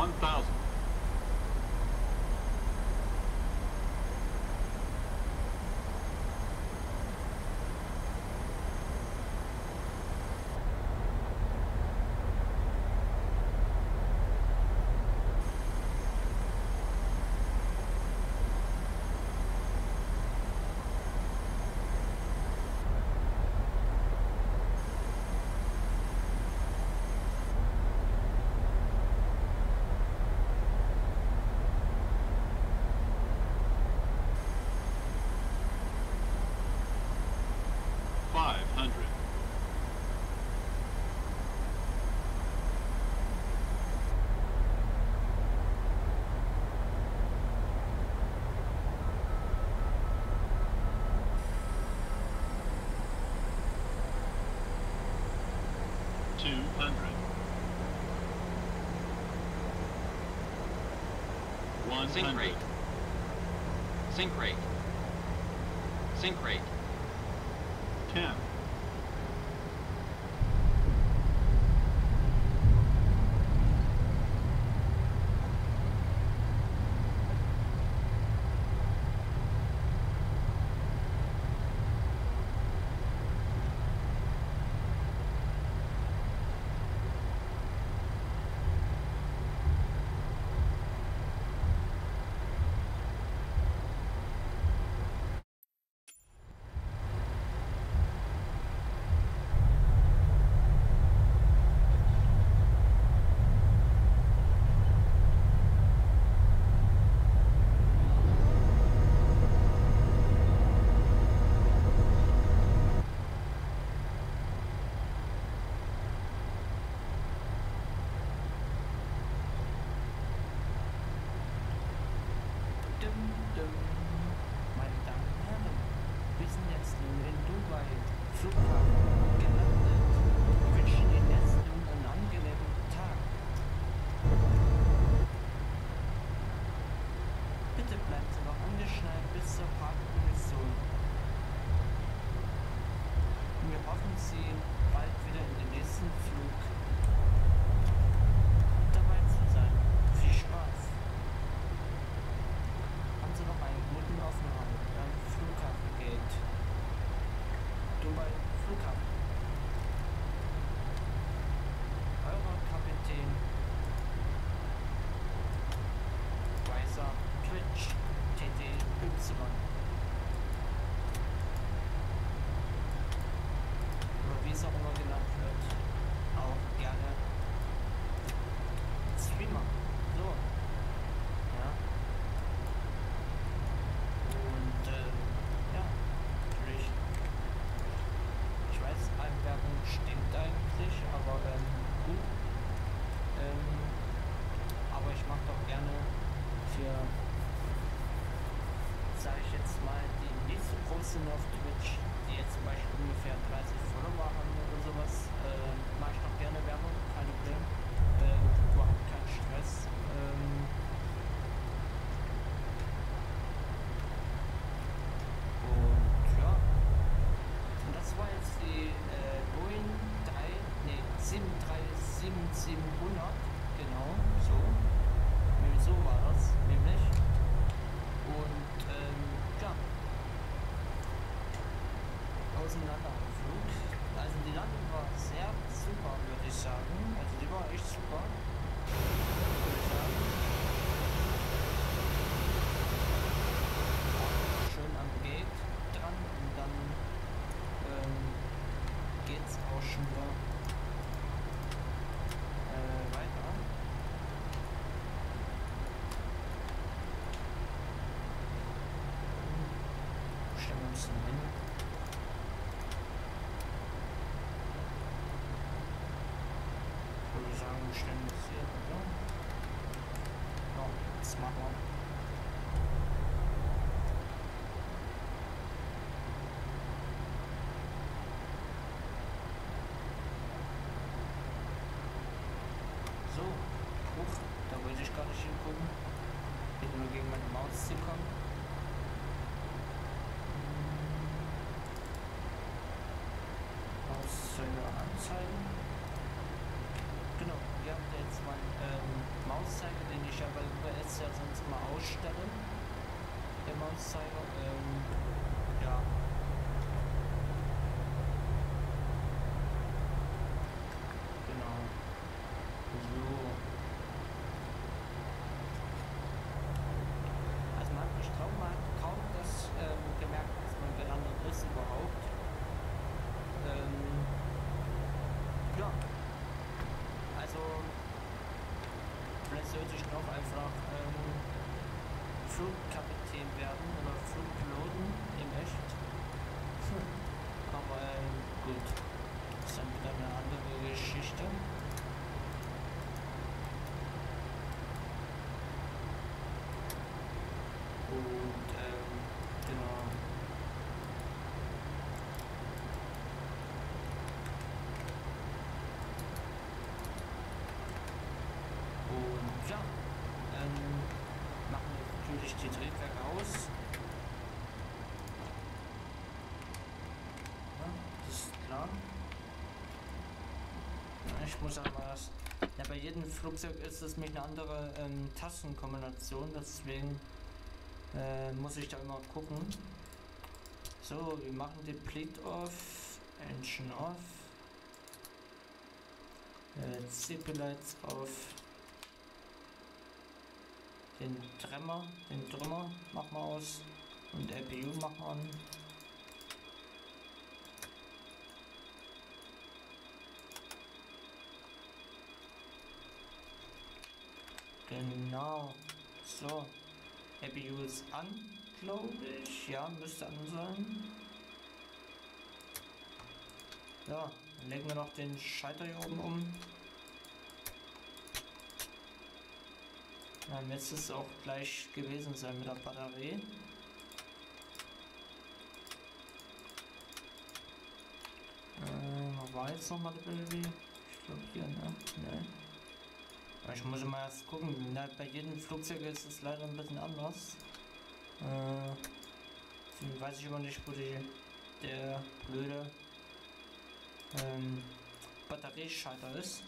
1000. Sink rate. Sink rate. Sink rate. 10. Meine Damen und Herren, wir sind jetzt nun in Dubai, Flughafen, gelandet. Ich wünsche Ihnen jetzt nun einen angenehmen Tag. Bitte bleiben Sie noch angeschnallt bis zur Parkposition. Wir hoffen, Sie bald wieder in den nächsten Flug dabei zu sein. Viel Spaß! Haben Sie noch einen guten Aufenthalt am Flughafengate. Dubai Flughafen. Euer Kapitän Weißer Twitch TTY. Oder wie es auch immer genannt wird. Auch gerne Streamer. So. Ja. Und ja, natürlich. Ich weiß, Werbung stimmt eigentlich, aber gut. Aber ich mache doch gerne für, sage ich jetzt mal, die nicht so groß sind auf Twitch, die jetzt zum Beispiel ungefähr 30 Follower haben oder sowas, mache ich doch gerne Werbung, kein Problem. Überhaupt kein Stress. Und ja, und das war jetzt die Boeing 737-700, genau, so. So war das, nämlich. Und ja, Auseinanderflug. Also die Landung war sehr super, würde ich sagen. Also die war echt super, würde ich sagen. Schön am Gate dran und dann geht's auch schon wieder weiter. Stellen wir uns hin. Ich würde sagen, wir stellen uns hier, oder? Ja, das machen wir. So, hoch, da wollte ich gar nicht hingucken. Geht nur gegen meine Maus zu kommen. Auszüge anzeigen. Genau, ihr habt jetzt mein Mauszeiger, den ich ja bei UBS ja sonst mal ausstelle. Der Mauszeiger, ja. Genau. So. Also man hat mich kaum das gemerkt, dass man gelandet ist überhaupt. Ja. Also vielleicht sollte ich noch einfach Flugkapitän werden oder Flugpiloten im Echt. Aber gut, das ist dann wieder eine andere Geschichte. Und genau. Und ja, machen wir natürlich die Triebwerke aus. Ja, das ist klar. Ja, ich muss aber erst. Ja, bei jedem Flugzeug ist es nämlich eine andere Tastenkombination, deswegen muss ich da immer gucken. So, wir machen den Bleed off, Engine off, CP-Lights auf. Den Tremor machen wir aus und LPU machen wir an. Genau, so, LPU ist an, glaube ich, ja, müsste an sein. Ja, dann legen wir noch den Schalter hier oben um. Dann müsste es auch gleich gewesen sein mit der Batterie. War jetzt nochmal die Batterie? Ich glaube hier, ne? Ne. Ich muss mal erst gucken. Na, bei jedem Flugzeug ist es leider ein bisschen anders. Deswegen weiß ich immer nicht, wo der blöde Batterieschalter ist.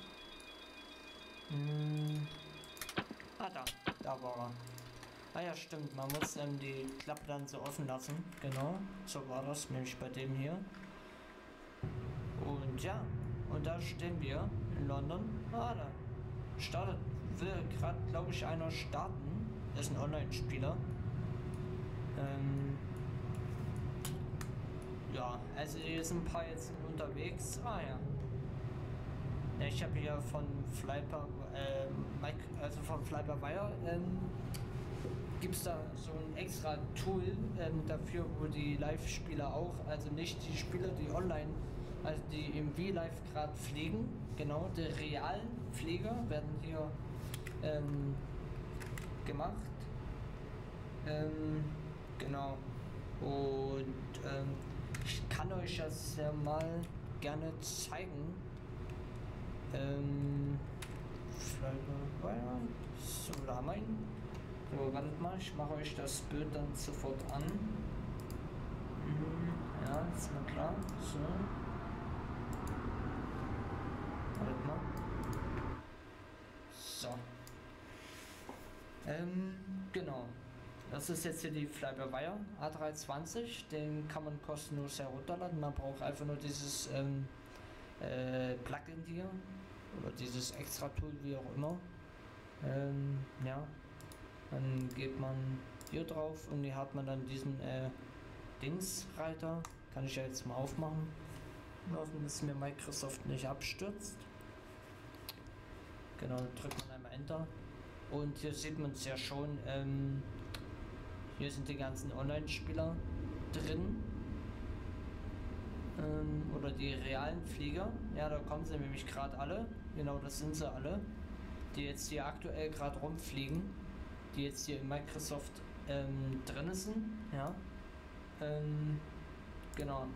Ah, da war er. Ah ja, stimmt, man muss die Klappe dann so offen lassen. Genau, so war das nämlich bei dem hier. Und ja, und da stehen wir in London. Ah, da will gerade, glaube ich, einer starten. Das ist ein Online-Spieler. Ja, also hier sind ein paar jetzt unterwegs. Ah ja. Ja, ich habe hier von Flyper, also von Fly-by-Wire, gibt es da so ein extra Tool dafür, wo die Live-Spieler auch, also nicht die Spieler, die online, also die im V-Live gerade fliegen, genau, die realen Flieger werden hier gemacht. Genau. Und ich kann euch das ja mal gerne zeigen. So, da haben wir ihn. So, wartet mal, ich mache euch das Bild dann sofort an. Ja, ist mal klar. So. Wartet mal. So. Genau. Das ist jetzt hier die Fly-by-Wire A320. Den kann man kostenlos herunterladen. Man braucht einfach nur dieses Plugin hier. Oder dieses extra Tool, wie auch immer. Ja. Dann geht man hier drauf und hier hat man dann diesen Dingsreiter. Kann ich ja jetzt mal aufmachen. Hoffen, dass mir Microsoft nicht abstürzt. Genau, dann drückt man einmal Enter. Und hier sieht man es ja schon. Hier sind die ganzen Online-Spieler drin. Oder die realen Flieger. Ja, da kommen sie nämlich gerade alle. Genau, das sind sie alle. Die jetzt hier aktuell gerade rumfliegen. Die jetzt hier in Microsoft drin sind. Ja. Genau.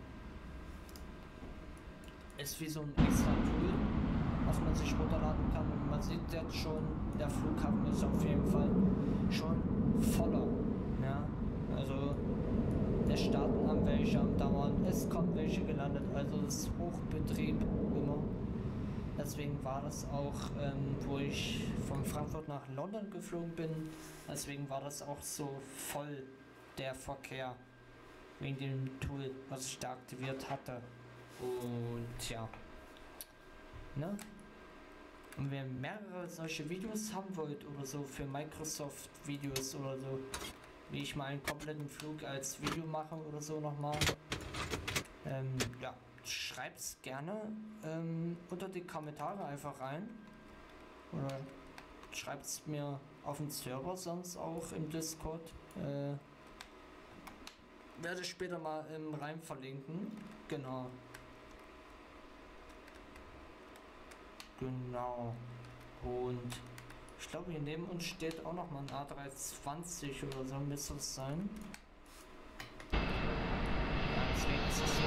Ist wie so ein extra Tool, was man sich runterladen kann. Und man sieht jetzt schon, der Flughafen ist auf jeden Fall schon voller. Ja. Also es starten an welche am Dauern, es kommen welche gelandet, also das ist Hochbetrieb immer. Deswegen war das auch, wo ich von Frankfurt nach London geflogen bin, deswegen war das auch so voll, der Verkehr, wegen dem Tool, was ich da aktiviert hatte. Und ja, ne? Und wenn ihr mehrere solche Videos haben wollt oder so für Microsoft Videos oder so, wie ich mal einen kompletten Flug als Video mache oder so nochmal, ja, schreibt's gerne unter die Kommentare einfach rein oder schreibt's mir auf dem Server, sonst auch im Discord. Werde ich später mal rein verlinken. Genau. Genau. Und ich glaube, hier neben uns steht auch noch mal ein A320 oder so, müsste es sein. Ja, deswegen ist es so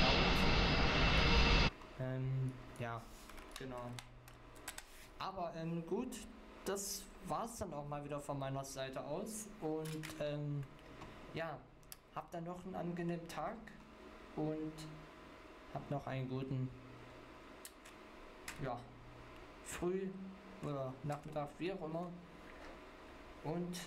laut. Ja, genau. Aber gut, das war's dann auch mal wieder von meiner Seite aus. Und ja, habt dann noch einen angenehmen Tag und habt noch einen guten, ja, Früh oder Nachmittag, wie auch immer. Und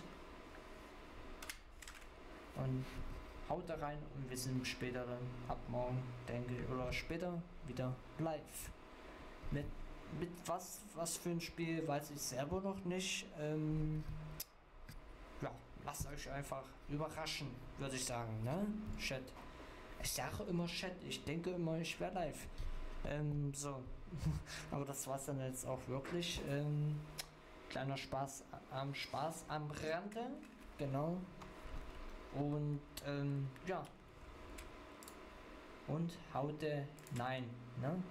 haut da rein und wir sind später dann ab morgen, denke ich, oder später wieder live. Mit was für ein Spiel, weiß ich selber noch nicht. Ja, lasst euch einfach überraschen, würde ich sagen, ne? Chat. Ich sage immer Chat, ich denke immer, ich wäre live. So. Aber das war's dann jetzt auch wirklich. Kleiner Spaß am Rande. Genau. Und ja. Und haute nein, ne?